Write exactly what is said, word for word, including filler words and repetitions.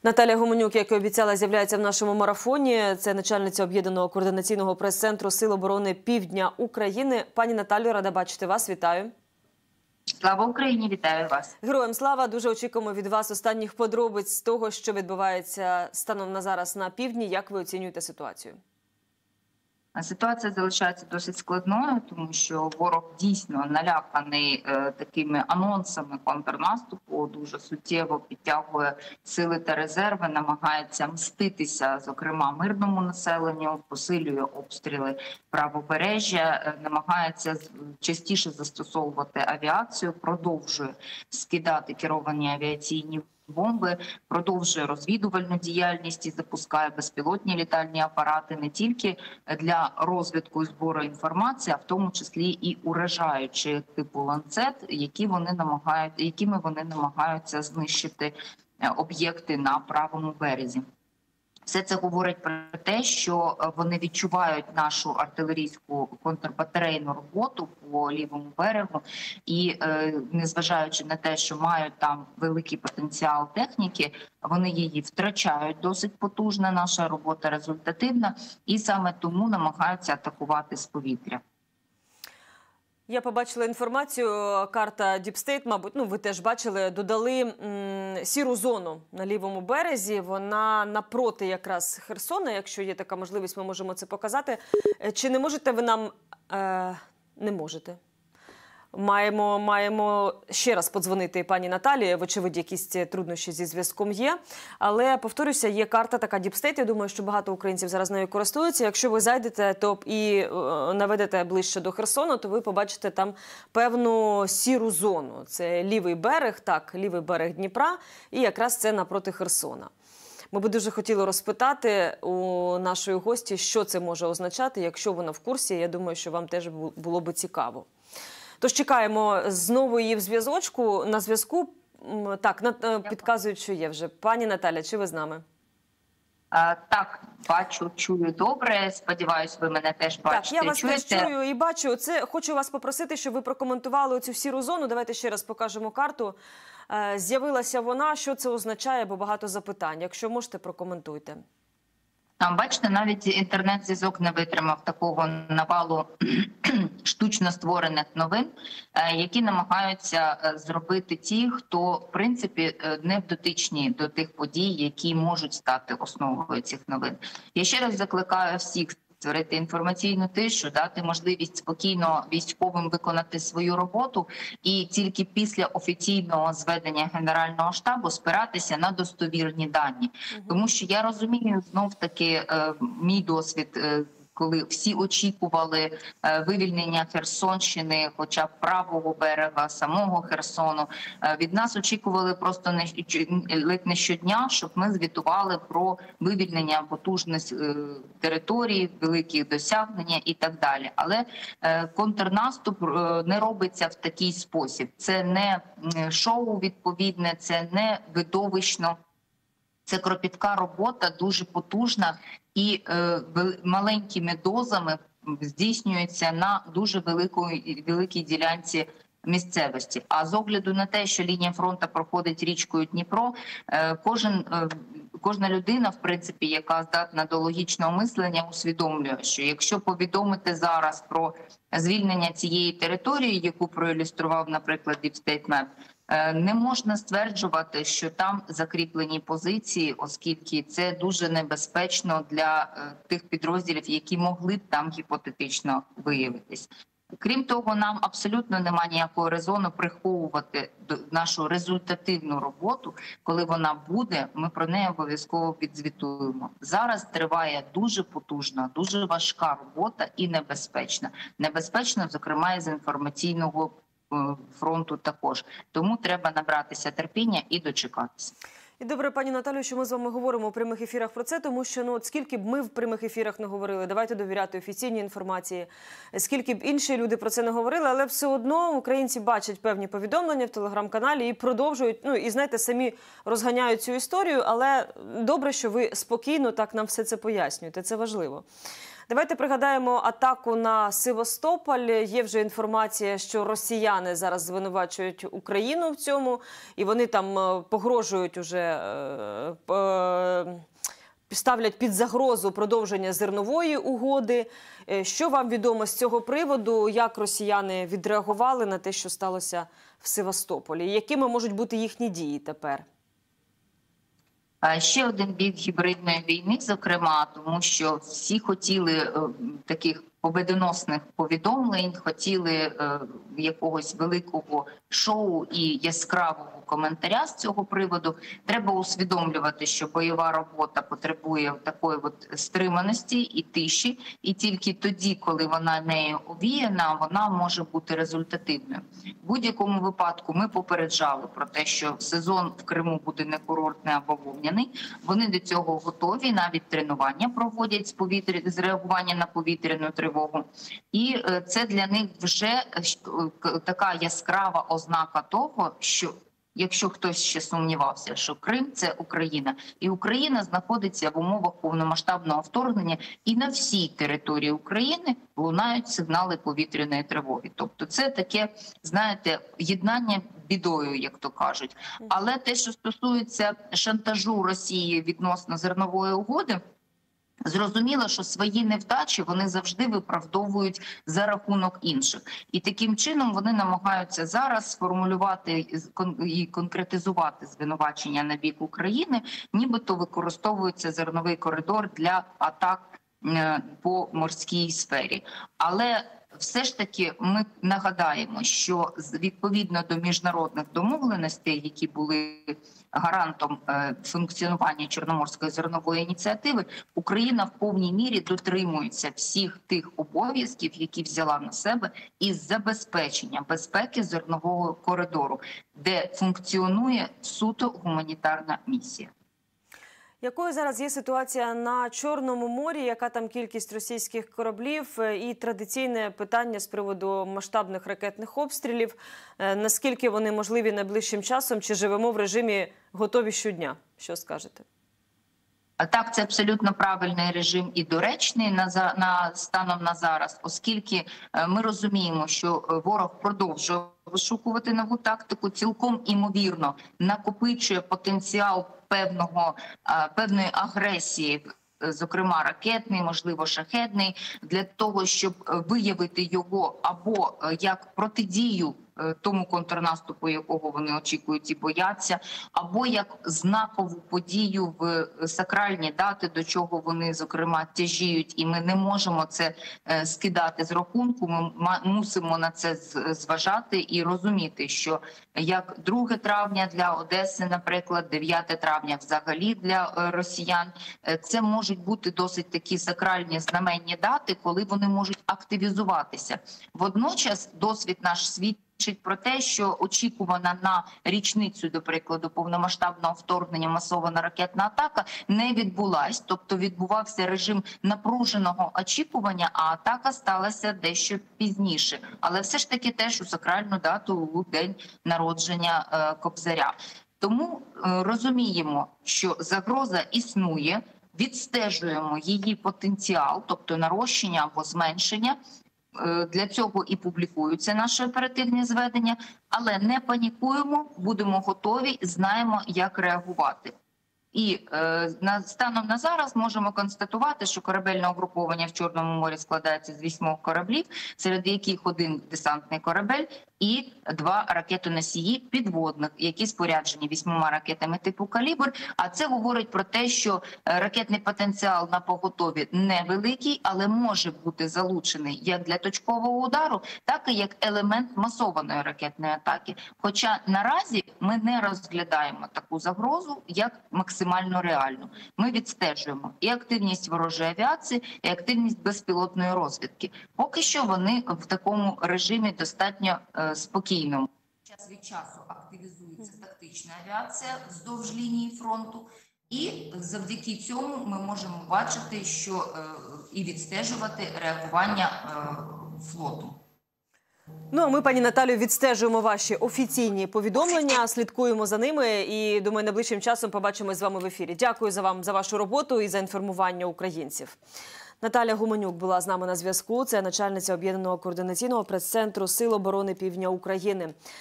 Наталія Гуменюк, як і обіцяла, з'являється в нашому марафоні. Це начальниця Об'єднаного координаційного прес-центру Сил оборони Півдня України. Пані Наталію, рада бачити вас. Вітаю. Слава Україні, вітаю вас. Героям слава. Дуже очікуємо від вас останніх подробиць того, що відбувається станом на зараз на півдні. Як ви оцінюєте ситуацію? Ситуація залишається досить складною, тому що ворог дійсно наляканий е, такими анонсами контрнаступу, дуже суттєво підтягує сили та резерви, намагається мститися, зокрема, мирному населенню, посилює обстріли правобережжя, е, намагається частіше застосовувати авіацію, продовжує скидати керовані авіаційні бомби, продовжує розвідувальну діяльність і запускає безпілотні літальні апарати не тільки для розвідку і збору інформації, а в тому числі і уражаючи типу ланцет, які вони намагають, якими вони намагаються знищити об'єкти на правому березі. Все це говорить про те, що вони відчувають нашу артилерійську контрбатарейну роботу по лівому берегу і, незважаючи на те, що мають там великий потенціал техніки, вони її втрачають досить потужно, наша робота результативна, і саме тому намагаються атакувати з повітря. Я побачила інформацію, карта Deep State, мабуть, ну ви теж бачили, додали м, сіру зону на лівому березі, вона напроти якраз Херсона, якщо є така можливість, ми можемо це показати. Чи не можете ви нам, е, не можете, маємо, маємо ще раз подзвонити пані Наталії, вочевидь, якісь труднощі зі зв'язком є. Але, повторюся, є карта така Deep State, я думаю, що багато українців зараз нею користуються. Якщо ви зайдете то і е, наведете ближче до Херсону, то ви побачите там певну сіру зону. Це лівий берег, так, лівий берег Дніпра, і якраз це напроти Херсона. Ми б дуже хотіли розпитати у нашої гості, що це може означати, якщо вона в курсі. Я думаю, що вам теж було б цікаво. Тож чекаємо знову її в зв'язочку, на зв'язку. Так, підказують, що є вже. Пані Наталя, чи ви з нами? А, так, бачу, чую добре. Сподіваюсь, ви мене теж бачите. Так, я вас чуєте? теж чую і бачу. Це хочу вас попросити, щоб ви прокоментували оцю сіру зону. Давайте ще раз покажемо карту. З'явилася вона, що це означає, бо багато запитань. Якщо можете, прокоментуйте. Там, бачите, навіть інтернет-зв'язок не витримав такого навалу штучно створених новин, які намагаються зробити ті, хто, в принципі, не дотичні до тих подій, які можуть стати основою цих новин. Я ще раз закликаю всіх створити інформаційну тишу, дати можливість спокійно військовим виконати свою роботу і тільки після офіційного зведення Генерального штабу спиратися на достовірні дані. Тому що я розумію, знов-таки, мій досвід, коли всі очікували вивільнення Херсонщини, хоча б правого берега, самого Херсону. Від нас очікували просто ледь не щодня, щоб ми звітували про вивільнення потужних територій, великих досягнення і так далі. Але контрнаступ не робиться в такий спосіб. Це не шоу відповідне, це не видовищно. Це кропітка робота, дуже потужна і е, маленькими дозами здійснюється на дуже великій, великій ділянці місцевості. А з огляду на те, що лінія фронту проходить річкою Дніпро, е, кожен, е, кожна людина, в принципі, яка здатна до логічного мислення, усвідомлює, що якщо повідомити зараз про звільнення цієї території, яку проілюстрував, наприклад, Deep State Map, не можна стверджувати, що там закріплені позиції, оскільки це дуже небезпечно для тих підрозділів, які могли б там гіпотетично виявитись. Крім того, нам абсолютно немає ніякого резону приховувати нашу результативну роботу. Коли вона буде, ми про неї обов'язково відзвітуємо. Зараз триває дуже потужна, дуже важка робота і небезпечна. Небезпечна, зокрема, і з інформаційного фронту також. Тому треба набратися терпіння і дочекатися. І добре, пані Наталю, що ми з вами говоримо у прямих ефірах про це, тому що, ну, от скільки б ми в прямих ефірах не говорили, давайте довіряти офіційній інформації, скільки б інші люди про це не говорили, але все одно українці бачать певні повідомлення в телеграм-каналі і продовжують, ну, і, знаєте, самі розганяють цю історію, але добре, що ви спокійно так нам все це пояснюєте, це важливо. Давайте пригадаємо атаку на Севастополь. Є вже інформація, що росіяни зараз звинувачують Україну в цьому, і вони там погрожують уже ставлять під загрозу продовження зернової угоди. Що вам відомо з цього приводу? Як росіяни відреагували на те, що сталося в Севастополі? Якими можуть бути їхні дії тепер? Ще один бік гібридної війни, зокрема, тому що всі хотіли е, таких победоносних повідомлень, хотіли е, якогось великого шоу і яскравого коментаря з цього приводу. Треба усвідомлювати, що бойова робота потребує такої от стриманості і тиші, і тільки тоді, коли вона нею овіяна, вона може бути результативною. В будь-якому випадку ми попереджали про те, що сезон в Криму буде не курортний, а бавовняний. Вони до цього готові, навіть тренування проводять з, повітря... з реагування на повітряну тривогу. І це для них вже така яскрава ознака того, що якщо хтось ще сумнівався, що Крим – це Україна. І Україна знаходиться в умовах повномасштабного вторгнення, і на всій території України лунають сигнали повітряної тривоги. Тобто це таке, знаєте, єднання бідою, як то кажуть. Але те, що стосується шантажу Росії відносно зернової угоди, зрозуміло, що свої невдачі вони завжди виправдовують за рахунок інших. І таким чином вони намагаються зараз сформулювати і конкретизувати звинувачення на бік України, нібито використовується зерновий коридор для атак по морській сфері. Але все ж таки ми нагадаємо, що відповідно до міжнародних домовленостей, які були гарантом функціонування Чорноморської зернової ініціативи, Україна в повній мірі дотримується всіх тих обов'язків, які взяла на себе із забезпечення безпеки зернового коридору, де функціонує суто гуманітарна місія. Якою зараз є ситуація на Чорному морі, яка там кількість російських кораблів і традиційне питання з приводу масштабних ракетних обстрілів, наскільки вони можливі найближчим часом, чи живемо в режимі готові щодня? Що скажете? Так, це абсолютно правильний режим і доречний на, на станом на зараз, оскільки ми розуміємо, що ворог продовжує вишукувати нову тактику, цілком імовірно накопичує потенціал певного, певної агресії, зокрема ракетний, можливо шахедний, для того, щоб виявити його або як протидію тому контрнаступу, якого вони очікують і бояться, або як знакову подію в сакральні дати, до чого вони, зокрема, тяжіють, і ми не можемо це скидати з рахунку, ми мусимо на це зважати і розуміти, що як друге травня для Одеси, наприклад, дев'яте травня взагалі для росіян, це можуть бути досить такі сакральні знаменні дати, коли вони можуть активізуватися. Водночас досвід наш світ свідчить про те, що очікувана на річницю, до прикладу, повномасштабного вторгнення масована ракетна атака не відбулась, тобто відбувався режим напруженого очікування, а атака сталася дещо пізніше. Але все ж таки теж у сакральну дату у день народження е, Кобзаря. Тому е, розуміємо, що загроза існує, відстежуємо її потенціал, тобто нарощення або зменшення. Для цього і публікуються наші оперативні зведення, але не панікуємо, будемо готові, знаємо, як реагувати. І е, на, станом на зараз можемо констатувати, що корабельне угруповання в Чорному морі складається з вісьмох кораблів, серед яких один десантний корабель і два ракетоносії підводних, які споряджені вісьмома ракетами типу «Калібр». А це говорить про те, що ракетний потенціал на поготові невеликий, але може бути залучений як для точкового удару, так і як елемент масованої ракетної атаки. Хоча наразі ми не розглядаємо таку загрозу як максимально реальну. Ми відстежуємо і активність ворожої авіації, і активність безпілотної розвідки. Поки що вони в такому режимі достатньо е, спокійному. Час від часу активізується тактична авіація вздовж лінії фронту, і завдяки цьому ми можемо бачити, що е, і відстежувати реагування е, флоту. Ну, а ми, пані Наталю, відстежуємо ваші офіційні повідомлення, слідкуємо за ними і, думаю, найближчим часом побачимось з вами в ефірі. Дякую за вам за вашу роботу і за інформування українців. Наталя Гуменюк була з нами на зв'язку. Це начальниця Об'єднаного координаційного прес-центру Сил оборони Півдня України.